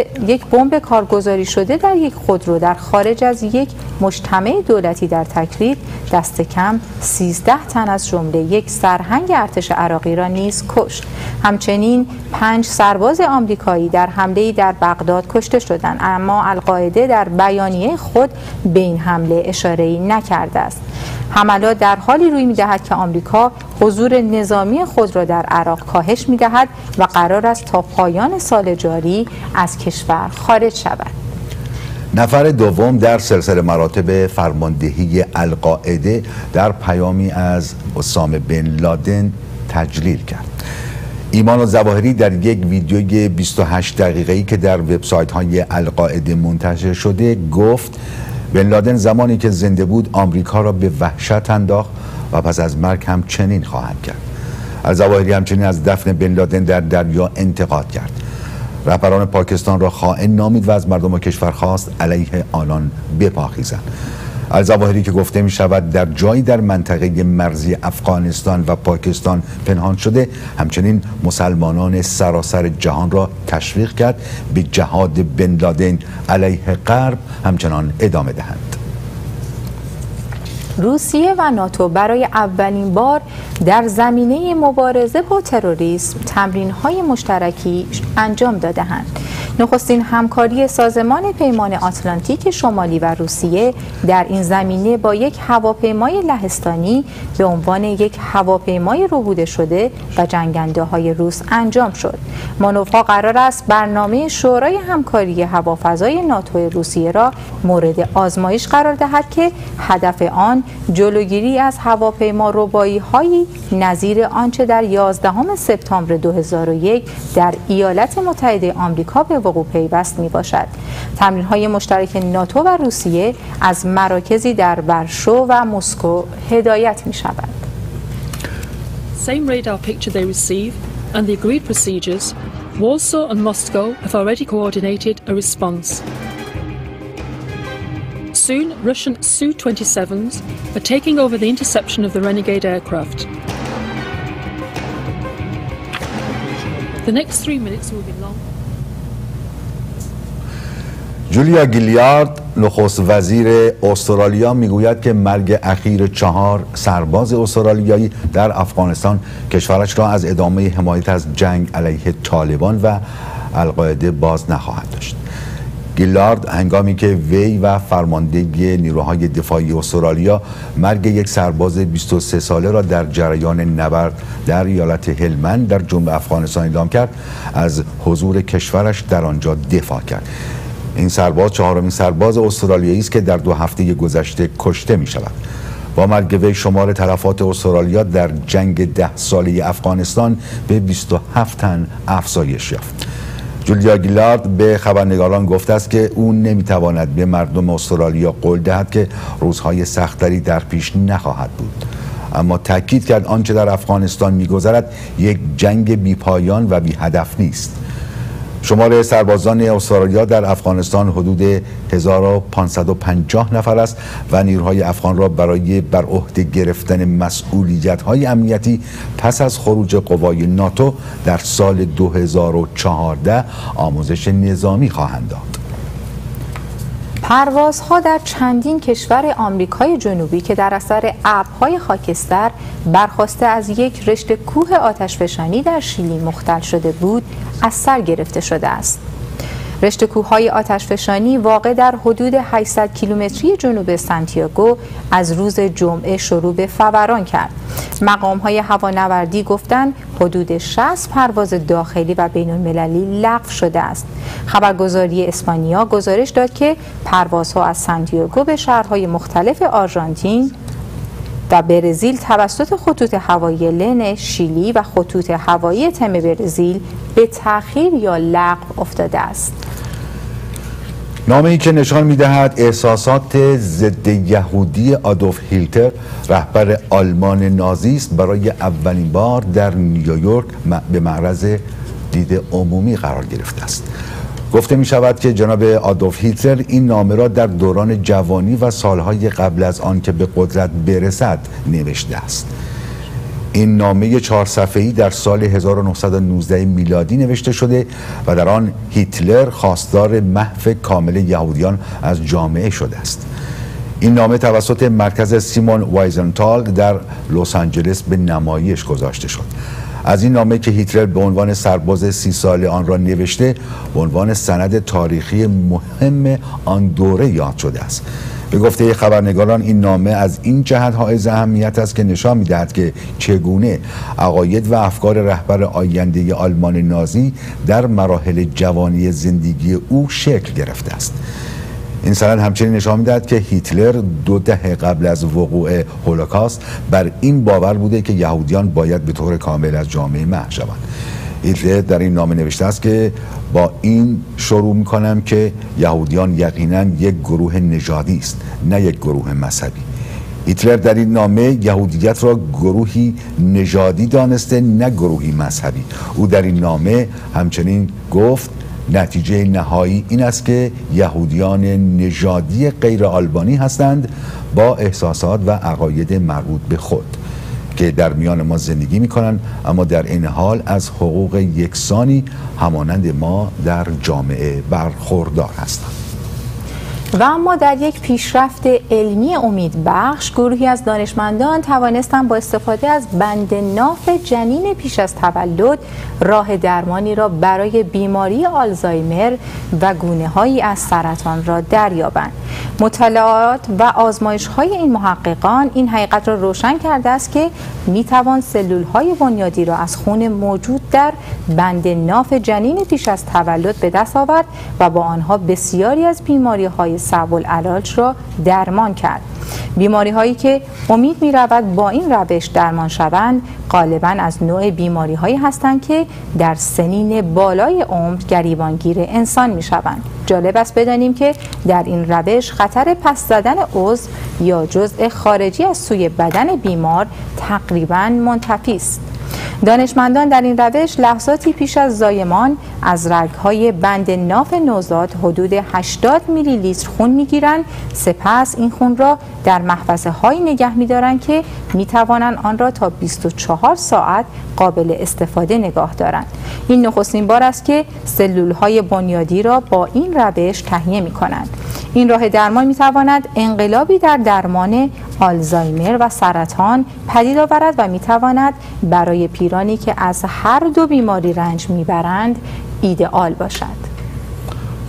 بمب کارگزاری شده در یک خودرو در خارج از یک مجتمع دولتی در تکریت دست کم 13 تن از جمله یک سرهنگ ارتش عراقی را نیز کشت. همچنین 5 سرباز آمریکایی در حمله‌ای در بغداد کشته شدند، اما القاعده در بیانیه خود به این حمله اشاره‌ای نکرده است. حملات در حالی روی می‌دهد که آمریکا حضور نظامی خود را در عراق کاهش می‌دهد و قرار است تا پایان سال جاری از کشور خارج شود. نفر دوم در سلسله مراتب فرماندهی القاعده در پیامی از اسامه بن لادن تجلیل کرد. ایمان الظواهری در یک ویدیوی 28 دقیقه‌ای که در وبسایت‌های القاعده منتشر شده گفت بن لادن زمانی که زنده بود آمریکا را به وحشت انداخت و پس از مرگ هم چنین خواهد کرد. الظواهری همچنین از دفن بن لادن در دریا انتقاد کرد. رهبران پاکستان را خائن نامید و از مردم کشور خواست علیه آنان بپاخیزند. الظواهری که گفته می شود در جایی در منطقه مرزی افغانستان و پاکستان پنهان شده، همچنین مسلمانان سراسر جهان را تشویق کرد به جهاد بن لادن علیه غرب همچنان ادامه دهند. روسیه و ناتو برای اولین بار در زمینه مبارزه با تروریسم تمرین‌های مشترکی انجام داده‌اند. نخستین همکاری سازمان پیمان آتلانتیک شمالی و روسیه در این زمینه با یک هواپیمای لهستانی به عنوان یک هواپیمای ربوده شده و جنگنده‌های روس انجام شد. مانورها قرار است برنامه شورای همکاری هوافضای ناتو روسیه را مورد آزمایش قرار دهد که هدف آن جلوگیری از هواپیما ربایی‌هایی نظیر آنچه در 11 سپتامبر 2001 در ایالات متحده آمریکا به وقوع پیوست می باشد. تمرین‌های مشترک ناتو و روسیه از مراکزی در ورشو و مسکو هدایت می شود. Same radar picture they receive and the agreed procedures, Warsaw and Moscow have already coordinated a response. Soon, Russian Su-27s are taking over the interception of the Renegade aircraft. The next 3 minutes will be long. جولیا گیلیارد نخست وزیر استرالیا میگوید که مرگ اخیر 4 سرباز استرالیایی در افغانستان کشورش را از ادامه حمایت از جنگ علیه طالبان و القاعده باز نخواهد داشت. گیلارد هنگامی که وی و فرمانده نیروهای دفاعی استرالیا مرگ یک سرباز 23 ساله را در جریان نبرد در ایالت هلمند در جنوب افغانستان اعلام کرد، از حضور کشورش در آنجا دفاع کرد. این سرباز چهارمین سرباز استرالیایی است که در 2 هفته گذشته کشته می شود. با مرگ وی شمار تلفات استرالیا در جنگ 10 ساله افغانستان به 27 تن افزایش یافت. جولیا گیلارد به خبرنگاران گفته است که او نمیتواند به مردم استرالیا قول دهد که روزهای سختری در پیش نخواهد بود، اما تاکید کرد آنچه در افغانستان میگذرد یک جنگ بی‌پایان و بی هدف نیست. شمار سربازان استرالیا در افغانستان حدود 1550 نفر است و نیروهای افغان را برای بر عهده گرفتن مسئولیت‌های امنیتی پس از خروج قوای ناتو در سال 2014 آموزش نظامی خواهند داد. پروازها در چندین کشور آمریکای جنوبی که در اثر ابرهای خاکستر برخاسته از یک رشته کوه آتشفشانی در شیلی مختل شده بود، از سر گرفته شده است. رشته کوههای آتشفشانی واقع در حدود 800 کیلومتری جنوب سانتیاگو از روز جمعه شروع به فوران کرد. مقام‌های هوانوردی گفتند حدود 60 پرواز داخلی و بین‌المللی لغو شده است. خبرگزاری اسپانیا گزارش داد که پروازها از سانتیاگو به شهرهای مختلف آرژانتین و برزیل توسط خطوط هوایی لن شیلی و خطوط هوایی تم برزیل به تأخیر یا لغو افتاده است. نامه‌ای که نشان می‌دهد احساسات ضد یهودی آدولف هیتلر رهبر آلمان نازی است، برای اولین بار در نیویورک به معرض دید عمومی قرار گرفته است. گفته می شود که جناب آدولف هیتلر این نامه را در دوران جوانی و سالهای قبل از آن که به قدرت برسد نوشته است. این نامه 4 صفحه‌ای در سال 1919 میلادی نوشته شده و در آن هیتلر خواستار محو کامل یهودیان از جامعه شده است. این نامه توسط مرکز سیمون وایزنتال در لس آنجلس به نمایش گذاشته شد. از این نامه که هیتلر به عنوان سرباز 30 ساله آن را نوشته، به عنوان سند تاریخی مهم آن دوره یاد شده است. به گفته خبرنگاران این نامه از این جهت حائز اهمیت است که نشان می‌دهد که چگونه عقاید و افکار رهبر آینده آلمان نازی در مراحل جوانی زندگی او شکل گرفته است. این سند همچنین نشان می‌دهد که هیتلر 2 دهه قبل از وقوع هولوکاست بر این باور بوده که یهودیان باید به طور کامل از جامعه محو شوند. هیتلر در این نامه نوشته است که با این شروع می‌کنم که یهودیان یقیناً یک گروه نژادی است، نه یک گروه مذهبی. هیتلر در این نامه یهودیت را گروهی نژادی دانسته، نه گروهی مذهبی. او در این نامه همچنین گفت نتیجه نهایی این است که یهودیان نژادی غیر آلبانی هستند با احساسات و عقاید مربوط به خود که در میان ما زندگی می‌کنند، اما در این حال از حقوق یکسانی همانند ما در جامعه برخوردار هستند. و اما در یک پیشرفت علمی امیدبخش، گروهی از دانشمندان توانستند با استفاده از بند ناف جنین پیش از تولد راه درمانی را برای بیماری آلزایمر و گونه‌هایی از سرطان را دریابند. مطالعات و آزمایش‌های این محققان این حقیقت را روشن کرده است که می‌توان سلول‌های بنیادی را از خون موجود در بند ناف جنین پیش از تولد به دست آورد و با آنها بسیاری از بیماری‌های صعب العلاج را درمان کرد. بیماری هایی که امید می رود با این روش درمان شوند غالباً از نوع بیماری هایی هستند که در سنین بالای عمر گریبانگیر انسان می شوند. جالب است بدانیم که در این روش خطر پس زدن عضو یا جزء خارجی از سوی بدن بیمار تقریباً منتفی است. دانشمندان در این روش لحظاتی پیش از زایمان از رگ‌های بند ناف نوزاد حدود 80 میلی لیتر خون می‌گیرند، سپس این خون را در محفظه‌هایی نگه می‌دارند که می‌توانند آن را تا 24 ساعت قابل استفاده نگاه دارند. این نخستین بار است که سلول‌های بنیادی را با این روش تهیه می‌کنند. این راه درمان می‌تواند انقلابی در درمان آلزایمر و سرطان پدید آورد و می‌تواند برای پیرانی که از هر دو بیماری رنج می‌برند ایدئال باشد.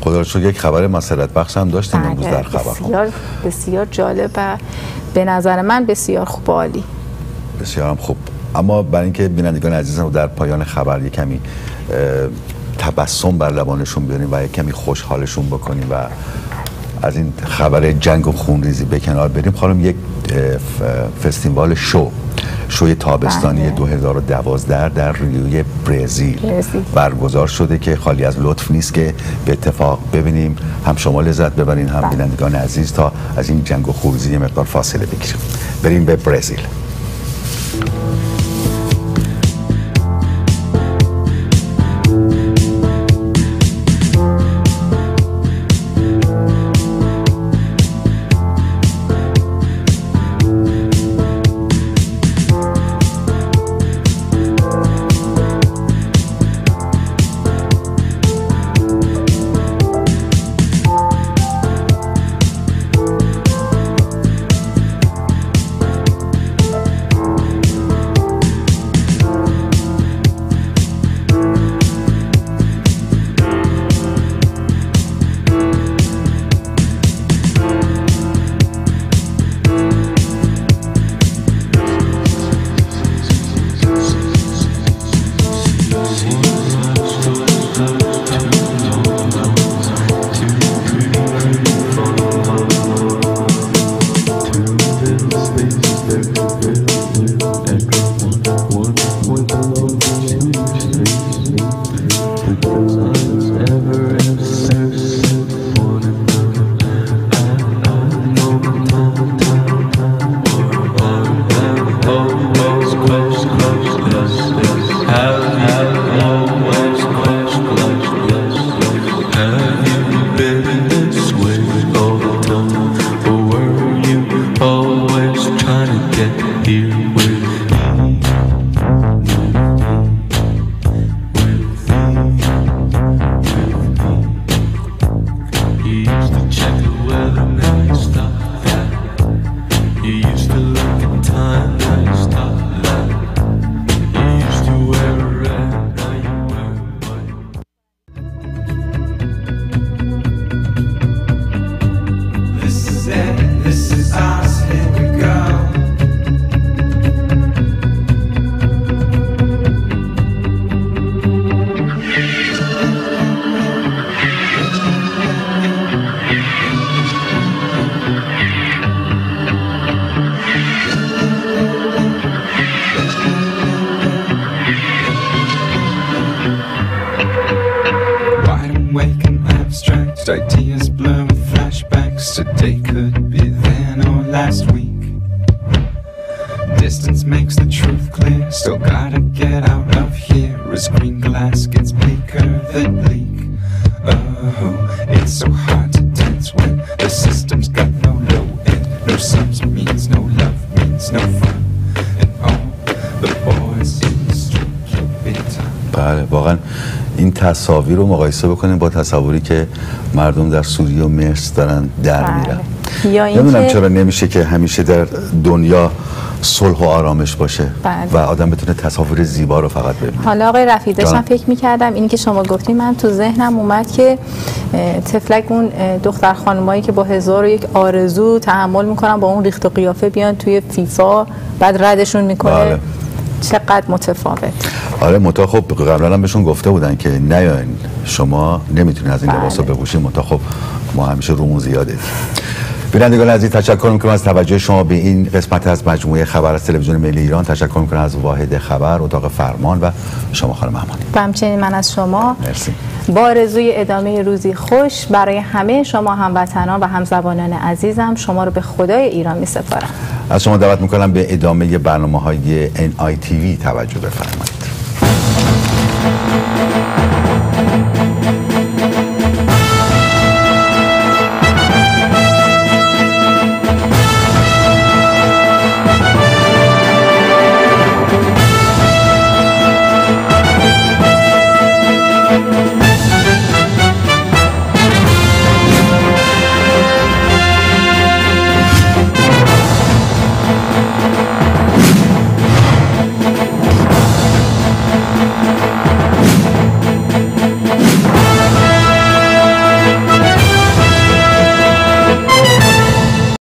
خدا رو شکر یک خبر مسرت بخش هم داشتیم امروز در خبرها. بسیار جالب و به نظر من بسیار خوب، عالی، بسیار هم خوب. اما برای اینکه بینندگان عزیزم رو در پایان خبر یک کمی تبسم بر لبانشون بیاریم و یک کمی خوشحالشون بکنیم و از این خبر جنگ و خونریزی به کنار بریم، خانم یک فستیوال شوی تابستانی 2012 در ریوی برزیل برگزار شده که خالی از لطف نیست که به اتفاق ببینیم، هم شما لذت ببرین هم بینندگان عزیز، تا از این جنگ و خونریزی مقدار فاصله بگیریم. بریم به برزیل. Ideas blur with flashbacks. Today could be then or last week. Distance makes the truth clear. Still gotta get out of here as green glass gets bleaker than bleak. Oh, it's so hard to dance when the system's got no low end. No sums means no love means no fun. And all the boys in the street keep it time. بله، واقعا این تصاویر رو مقایسه بکنیم با تصاویری که مردم در سوریه و مصر دارن در میرن. نمیدونم چرا نمیشه که همیشه در دنیا صلح و آرامش باشه و آدم بتونه تصاویر زیبا رو فقط ببینه. حالا آقای رفیع داشتم فکر می‌کردم اینی که شما گفتین، من تو ذهنم اومد که تفلک اون دختر خانمایی که با 1001 آرزو تحمل میکنن با اون ریخت و قیافه بیان توی فیفا بعد ردشون میکنه. بله. چقدر متفاوت. آره متا خب قبلا هم بهشون گفته بودن که نیاین، شما نمیتونید از این لباسا بپوشید. متا خب ما همیشه رومون زیاده. بینندگان عزیز تشکر میکنم از توجه شما به این قسمت از مجموعه خبر از تلویزیون ملی ایران. تشکر میکنم از واحد خبر، اتاق فرمان و شما خانم امانی. و همچنین من از شما. مرسی. با آرزوی ادامه روزی خوش برای همه شما هموطنان و همزبانان عزیزم، شما رو به خدای ایران میسپارم. از شما دعوت میکنم به ادامه برنامه‌های NITV توجه بفرمایید.